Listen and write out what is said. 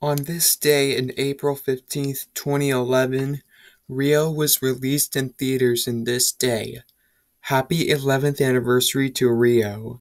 On this day, in April 15th, 2011, Rio was released in theaters in this day. Happy 11th anniversary to Rio.